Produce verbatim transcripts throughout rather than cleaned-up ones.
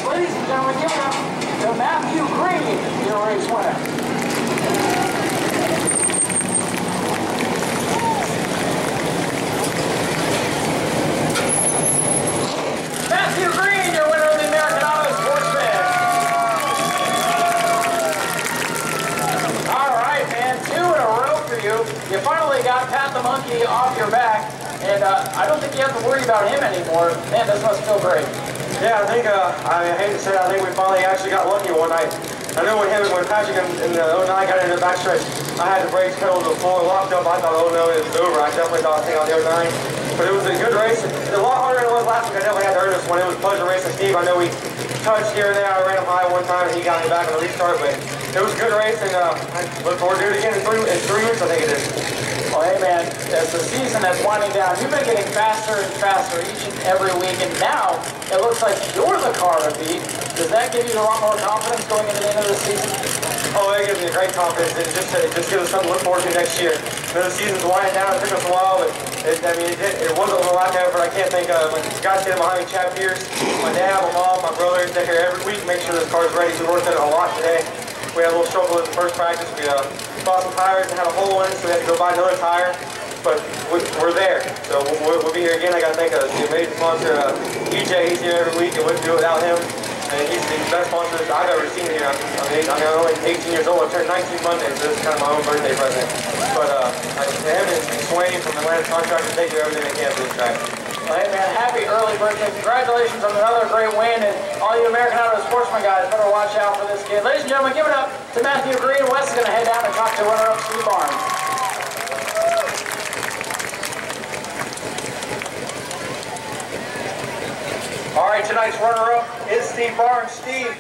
Ladies and gentlemen, give it up to Matthew Green, your race winner. Matthew Green, your winner of the American Auto Sportsman. All right, man, two in a row for you. You finally got Pat the Monkey off your back, and uh, I don't think you have to worry about him anymore. Man, this must feel great. Yeah, I think, uh, I hate to say it, I think we finally actually got lucky one night. I know when him when Patrick in, in the oh nine got into the backstretch, I had the brakes pedal to the floor, locked up. I thought, oh no, it was over. I definitely thought I think on the oh nine. But it was a good race. It's a lot harder than it was last week. I definitely had to earn this one. It was pleasure racing Steve. I know we touched here and there. I ran him high one time and he got me back on the restart, but it was a good race, and uh, I look forward to it again in three, in three weeks, I think it is. Well, hey man, as the season is winding down, you've been getting faster and faster each and every week, and now it looks like you're the car to beat. Does that give you a lot more confidence going into the end of the season? Oh, it gives me great confidence. It just, it just gives us something to look forward to next year. You know, the season's winding down. It took us a while, but it, I mean, it, it wasn't a lack of effort. I can't think of like guys getting behind me, Chad Pierce, my dad, my mom, my brother. They're here every week, make sure this car's ready. We worked on it a lot today. We had a little struggle with the first practice. We uh, bought some tires and had a hole in, so we had to go buy another tire. But we're there, so we'll, we'll be here again. I got to thank uh, the amazing sponsor, uh, E J. He's here every week, and wouldn't do it without him. And he's the best sponsor I've ever seen here. I mean, I'm only eighteen years old. I turned nineteen Monday, so this is kind of my own birthday present. But uh, I, him and Swain from Atlanta Contractors, they do everything they can for this track. Well, hey man, happy early birthday. Congratulations on another great win, and all you American Auto Sportsman guys better watch out for this kid. Ladies and gentlemen, give it up to Matthew Green. Wes is going to head down and talk to runner-up Steve Barnes. All right, tonight's runner-up is Steve Barnes. Steve,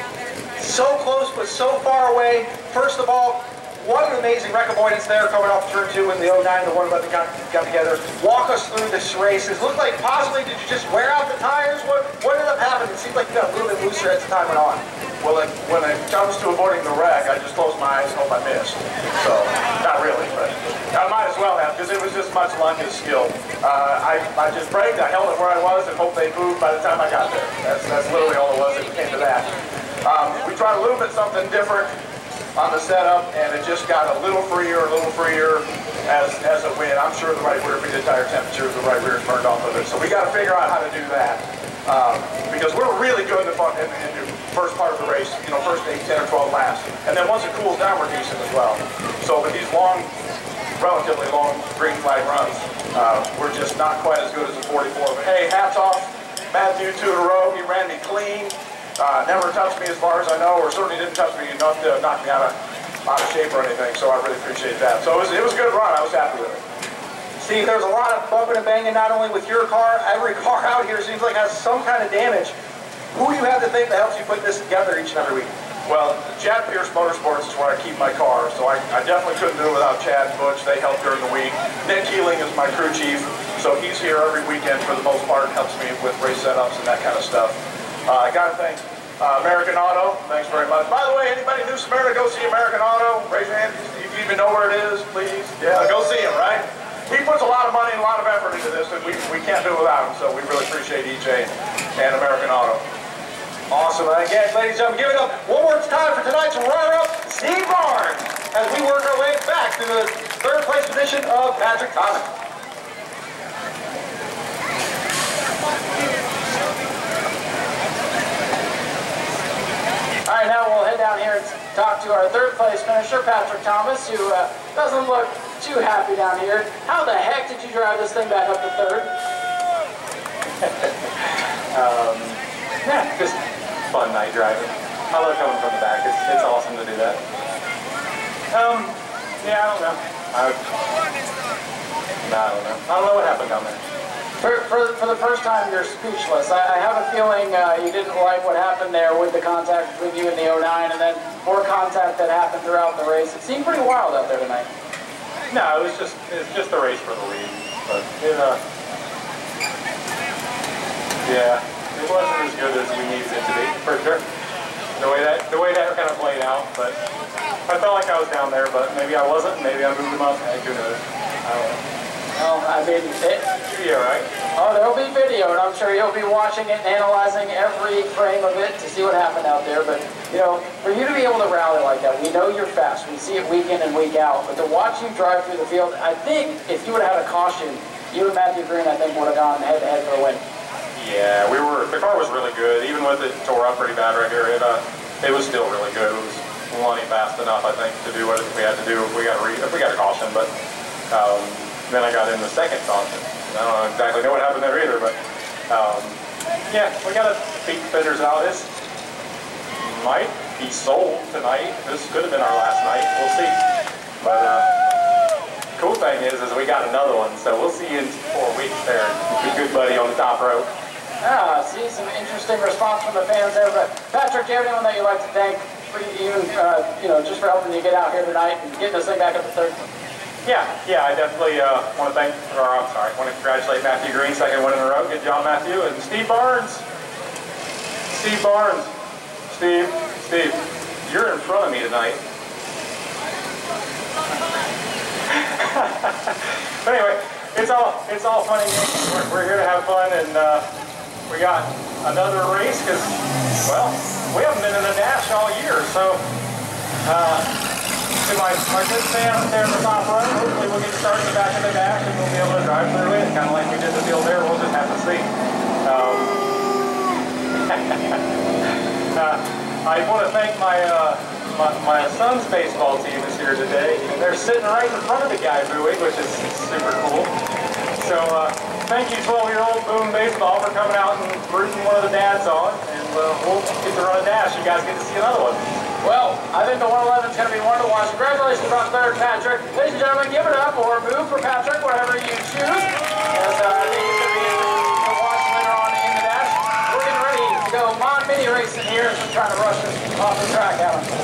so close but so far away. First of all, what an amazing wreck avoidance there coming off turn two in the oh nine, the one that got, got together. Walk us through this race. It looked like possibly, did you just wear out the tires? What, what ended up happening? It seemed like you got a little bit looser as the time went on. Well, it, when it comes to avoiding the wreck, I just close my eyes and hope I missed. So, not really, but I might as well have, because it was just much luck and skill. Uh, I, I just braked, I held it where I was, and hoped they moved by the time I got there. That's, that's literally all it was. It came to that. Um, we tried a little bit something different on the setup, and it just got a little freer, a little freer as as it went. I'm sure the right rear beat the tire temperature, the right rear turned off of it. So we got to figure out how to do that um, because we're really good in the, fun, in, in the first part of the race, you know, first eight, ten, or twelve laps, and then once it cools down, we're decent as well. So with these long, relatively long green flag runs, uh, we're just not quite as good as the forty-four. But hey, hats off, Matthew, two in a row. He ran me clean. Uh, never touched me as far as I know, or certainly didn't touch me enough to knock me out of, out of shape or anything, so I really appreciate that. So it was, it was a good run. I was happy with it. Steve, there's a lot of bumping and banging, not only with your car, every car out here seems like has some kind of damage. Who do you have to think that helps you put this together each and every week? Well, Chad Pierce Motorsports is where I keep my car, so I, I definitely couldn't do it without Chad and Butch. They help during the week. Nick Keeling is my crew chief, so he's here every weekend for the most part and helps me with race setups and that kind of stuff. Uh, I got to thank uh, American Auto. Thanks very much. By the way, anybody new Smyrna, go see American Auto. Raise your hand if you even know where it is, please. Yeah, go see him, right? He puts a lot of money and a lot of effort into this, and we, we can't do it without him, so we really appreciate E J and American Auto. Awesome. And again, ladies and gentlemen, give it up one more time for tonight's runner-up, Steve Barnes, as we work our way back to the third place position of Patrick Thomas. All right, now we'll head down here and talk to our third place finisher, Patrick Thomas, who uh, doesn't look too happy down here. How the heck did you drive this thing back up to third? um, yeah, just fun night driving. I love coming from the back. It's, it's awesome to do that. Um, yeah, I don't know. I, no, I don't know. I don't know what happened down there. For, for, for the first time, you're speechless. I, I have a feeling uh, you didn't like what happened there with the contact between you and the oh nine, and then more contact that happened throughout the race. It seemed pretty wild out there tonight. No, it was just it was just a race for the lead. But it, uh, yeah, it wasn't as good as we needed it to be, for sure. The way that the way that kind of played out, but I felt like I was down there, but maybe I wasn't. Maybe I moved them up. Who knows? I don't know. Well, I mean, it, Yeah, right. Oh, there'll be video, and I'm sure you'll be watching it and analyzing every frame of it to see what happened out there. But, you know, for you to be able to rally like that, we know you're fast. We see it week in and week out. But to watch you drive through the field, I think if you would have had a caution, you and Matthew Green, I think, would have gone head-to-head for the win. Yeah, we were. The car was really good. Even with it tore up pretty bad right here, it uh, it was still really good. It was running fast enough, I think, to do what we had to do if we got a re if we got a caution. But um, then I got in the second caution. I don't exactly know what happened there either, but um, yeah, we got to beat Fitters out. This might be sold tonight. This could have been our last night. We'll see. But uh, cool thing is, is we got another one, so we'll see you in four weeks there. Be good buddy on the top row. Ah, see some interesting response from the fans there. But Patrick, do you have anyone that you'd like to thank for you, uh, you know, just for helping you get out here tonight and getting this thing back up to third? Yeah, yeah, I definitely uh, want to thank, or I'm sorry, want to congratulate Matthew Green, second win in a row. Good job, Matthew. And Steve Barnes. Steve Barnes. Steve, Steve, you're in front of me tonight. But anyway, it's all it's all funny. We're, we're here to have fun, and uh, we got another race because, well, we haven't been in a dash all year, so. Uh, To my, my good fan up there in the top row, hopefully we'll get started in the back of the dash and we'll be able to drive through it, kind of like we did the field there. We'll just have to see. Um, uh, I want to thank my, uh, my my son's baseball team is here today. They're sitting right in front of the guy booing, which is super cool. So uh, thank you, twelve-year-old Boom Baseball, for coming out and rooting one of the dads on, and uh, we'll get to run a dash. You guys get to see another one. Well, I think the one eleven is going to be one to watch. Congratulations on third, Patrick. Ladies and gentlemen, give it up or move for Patrick, whatever you choose. And uh, I think it's going to be interesting to watch later on in the dash. We're getting ready to go Mon Mini racing here as we're trying to rush this off the track, Adam.